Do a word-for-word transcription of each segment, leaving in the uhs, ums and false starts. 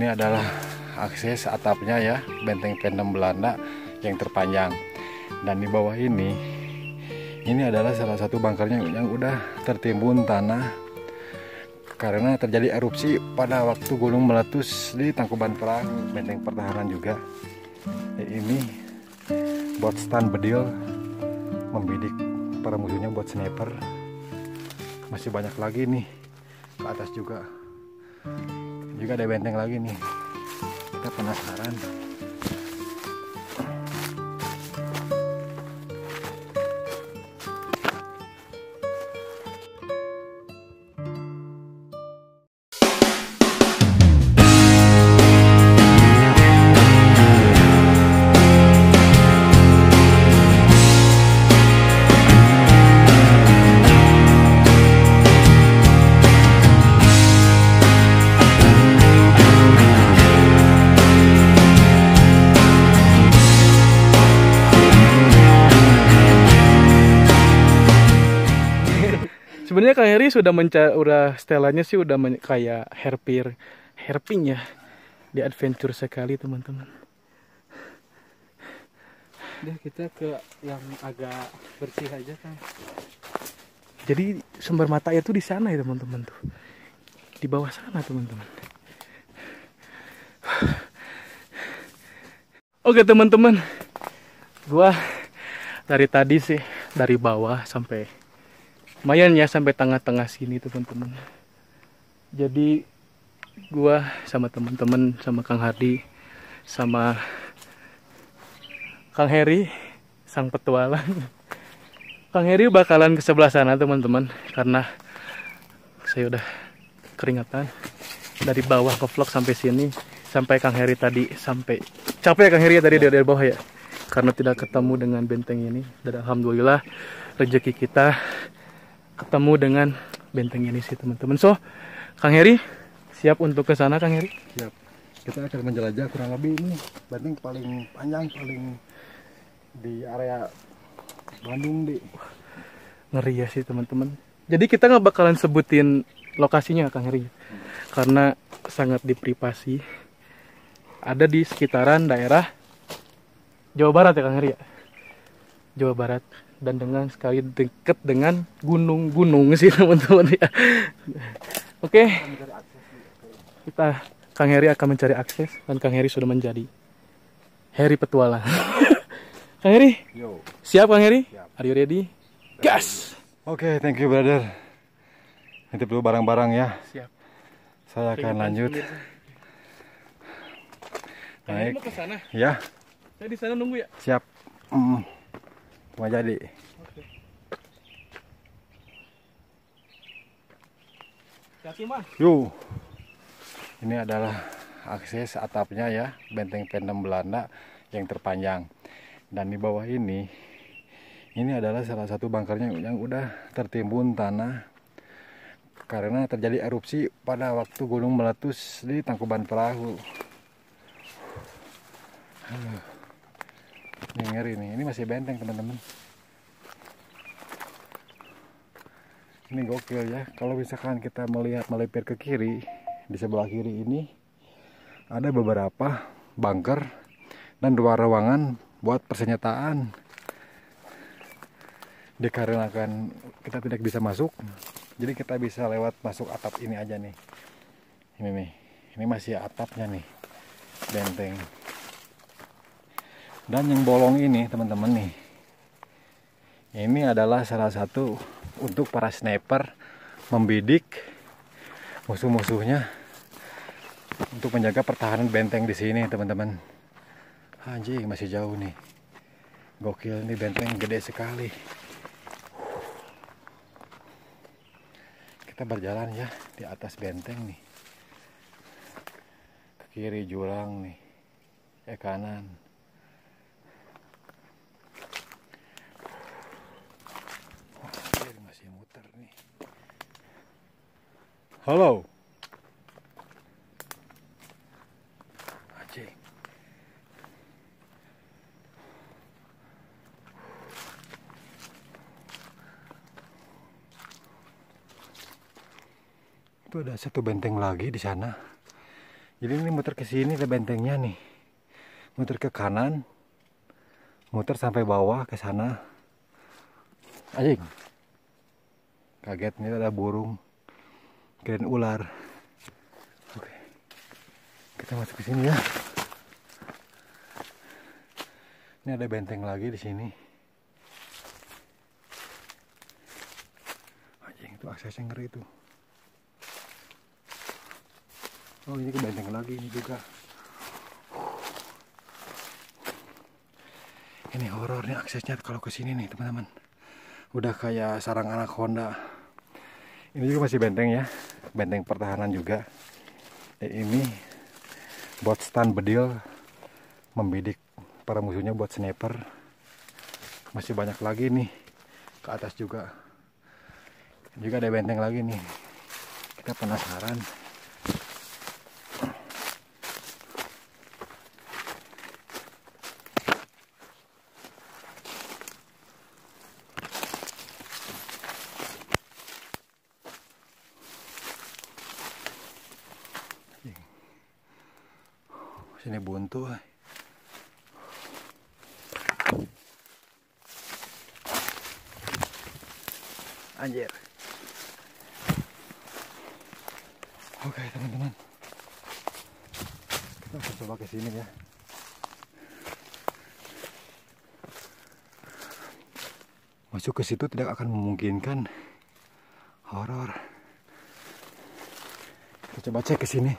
Ini adalah akses atapnya ya, benteng P enam Belanda yang terpanjang. Dan di bawah ini, ini adalah salah satu bunkernya yang udah tertimbun tanah karena terjadi erupsi pada waktu gunung meletus di Tangkuban Perahu. Benteng pertahanan juga. Ini buat stand bedil, membidik para musuhnya buat sniper. Masih banyak lagi nih ke atas juga. Juga ada benteng lagi nih. Kita penasaran. Sebenarnya Kang Heri sudah mencari, udah setelannya sih udah kayak hairpin, hairpin ya, di adventure sekali teman-teman. Udah kita ke yang agak bersih aja kan. Jadi sumber mata itu di sana ya teman-teman tuh, di bawah sana teman-teman. Oke teman-teman, gua dari tadi sih dari bawah sampai lumayan ya sampai tengah-tengah sini teman-teman. Jadi gua sama teman-teman, sama Kang Hardi, sama Kang Heri, sang petualang. Kang Heri bakalan ke sebelah sana teman-teman, karena saya udah keringatan dari bawah ke vlog sampai sini, sampai Kang Heri tadi sampai capek Kang Heri ya tadi dari, dari bawah ya, karena tidak ketemu dengan benteng ini. Dan alhamdulillah rezeki kita ketemu dengan benteng ini sih teman-teman. So, Kang Heri siap untuk ke sana Kang Heri? Siap. Kita akan menjelajah kurang lebih ini benteng paling panjang, paling di area Bandung di. Ngeri ya sih teman-teman. Jadi kita nggak bakalan sebutin lokasinya Kang Heri, karena sangat diprivasi. Ada di sekitaran daerah Jawa Barat ya Kang Heri ya? Jawa Barat. Dan dengan sekali dekat dengan gunung-gunung sih teman-teman ya. Oke, kita Kang Heri akan mencari akses dan Kang Heri sudah menjadi Heri petualang. Kang Heri, Yo. Siap Kang Heri? Siap. Are you ready? Gas! Oke, okay, thank you brother. Nitip dulu barang-barang ya. Siap. Saya akan lanjut. Kang Heri Naik. mau ke sana? Ya. Saya di sana nunggu ya. Siap. Mm. Mau jadi. Oke. Hati Mas. Yuk. Ini adalah akses atapnya ya, benteng P enam Belanda yang terpanjang. Dan di bawah ini, ini adalah salah satu bunkernya yang udah tertimbun tanah karena terjadi erupsi pada waktu gunung meletus di Tangkuban Perahu. Ini ngeri nih, ini masih benteng teman-teman. Ini gokil ya, kalau misalkan kita melihat melipir ke kiri, di sebelah kiri ini ada beberapa bunker dan dua ruangan buat persenjataan. Dikarenakan kita tidak bisa masuk, jadi kita bisa lewat masuk atap ini aja nih. Ini nih, ini masih atapnya nih, benteng. Dan yang bolong ini teman-teman nih, ini adalah salah satu untuk para sniper membidik musuh-musuhnya untuk menjaga pertahanan benteng di sini teman-teman. Anjing, masih jauh nih. Gokil nih, benteng gede sekali. Kita berjalan ya di atas benteng nih. Ke kiri jurang nih, ke kanan. Masih muter nih. Halo. Anjing. Itu ada satu benteng lagi di sana Jadi ini muter ke sini ada bentengnya nih. Muter ke kanan. Muter sampai bawah ke sana. Anjing. Kaget nih ada burung. Kirain ular. Oke. Kita masuk ke sini ya. Ini ada benteng lagi di sini. Anjing, itu aksesnya ngeri itu. Oh, ini ke benteng lagi ini juga. Ini horor nih aksesnya kalau ke sini nih, teman-teman. Udah kayak sarang anaconda. Ini juga masih benteng ya. Benteng pertahanan juga. Eh, ini buat stand bedil membidik para musuhnya buat sniper. Masih banyak lagi nih ke atas juga. Juga ada benteng lagi nih. Kita penasaran. Sini buntu. Anjir. Oke, teman-teman. Kita akan coba ke sini ya. Masuk ke situ tidak akan memungkinkan. Horor. Kita coba cek ke sini.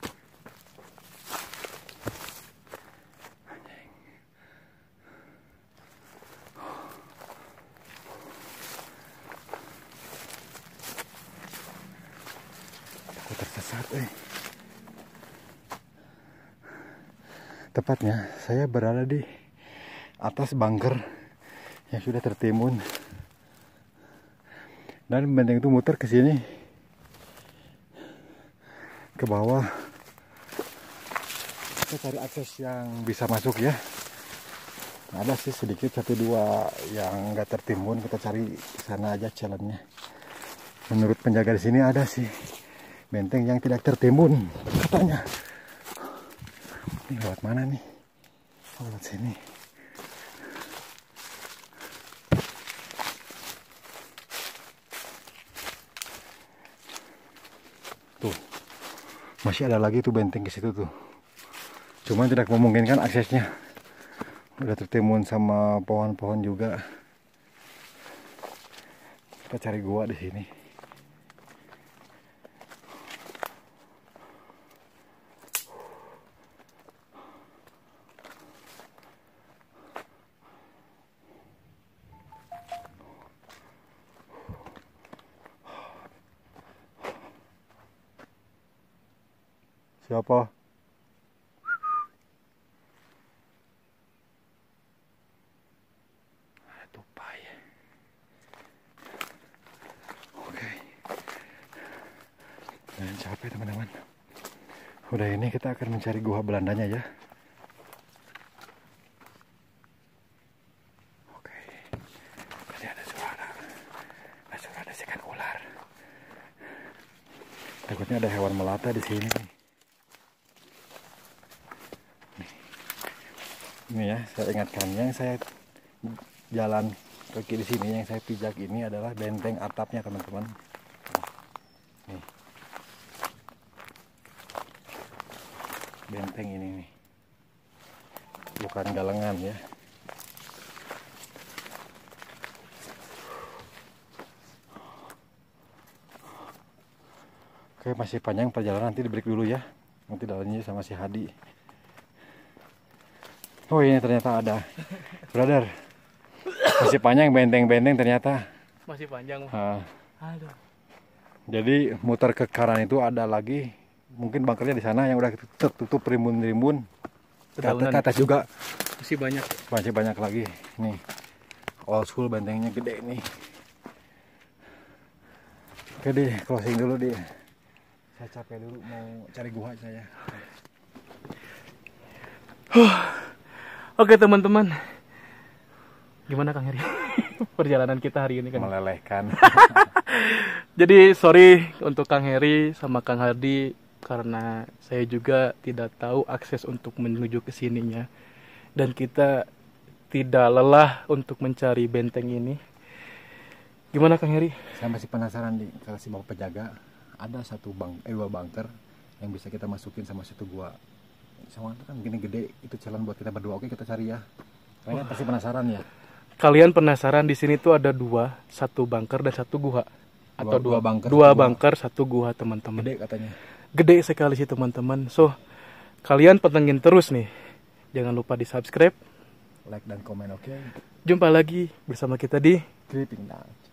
Tersesat eh. Tepatnya saya berada di atas bunker yang sudah tertimbun dan benteng itu muter ke sini ke bawah. Kita cari akses yang bisa masuk ya. Ada sih sedikit satu dua yang nggak tertimbun, kita cari ke sana aja challenge-nya. Menurut penjaga di sini ada sih benteng yang tidak tertimbun katanya. Ini lewat mana nih? Oh, lewat sini. Tuh, masih ada lagi tuh benteng ke situ tuh. Cuman tidak memungkinkan aksesnya. Udah tertimbun sama pohon-pohon juga. Kita cari gua di sini. Siapa? Tupai. Oke. Jangan capek teman-teman. Udah ini kita akan mencari gua Belandanya ya. Oke. Tadi ada suara. Ada suara desikan ular. Takutnya ada hewan melata di sini nih. Ini ya, saya ingatkan yang saya jalan kaki di sini, yang saya pijak ini adalah benteng atapnya teman-teman. Nih, benteng ini nih, bukan galengan ya. Oke, masih panjang perjalanan, nanti di break dulu ya. Nanti dalamnya sama si Hadi. Oh ini ternyata ada, brother. Masih panjang benteng-benteng ternyata. Masih panjang. Uh, Aduh. Jadi muter ke kanan itu ada lagi, mungkin bunkernya di sana yang udah tertutup rimbun-rimbun. Ke atas juga masih banyak. Masih banyak lagi. Nih, old school bentengnya gede nih. Oke deh, closing dulu deh. Saya capek dulu mau cari gua saya. Oke teman-teman, gimana Kang Heri? Perjalanan kita hari ini kan melelehkan. Jadi sorry untuk Kang Heri sama Kang Hardi karena saya juga tidak tahu akses untuk menuju ke sininya. Dan kita tidak lelah untuk mencari benteng ini. Gimana Kang Heri? Saya masih penasaran di kalau si bapak penjaga ada satu bang eh dua bunker yang bisa kita masukin sama situ gua. Sama kan gini gede itu jalan buat kita berdua. Oke, kita cari ya. Kalian pasti penasaran ya. Kalian penasaran di sini tuh ada dua, satu bunker dan satu gua. Atau Dua- dua, dua bunker, dua satu gua. bunker, satu gua teman-teman. Gede katanya. Gede sekali sih teman-teman. So, kalian pantengin terus nih. Jangan lupa di subscribe. Like dan komen, oke. Jumpa lagi bersama kita di Creeping Down.